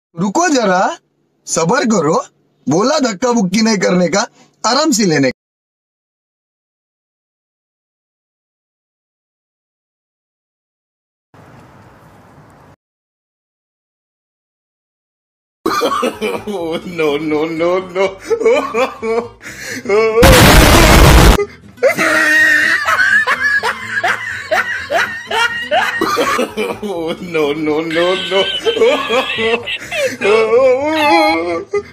रुको जरा, सबर करो। बोला धक्का बुक्की नहीं करने का, आराम से लेने का। No, no, no, no. No, no, no, no.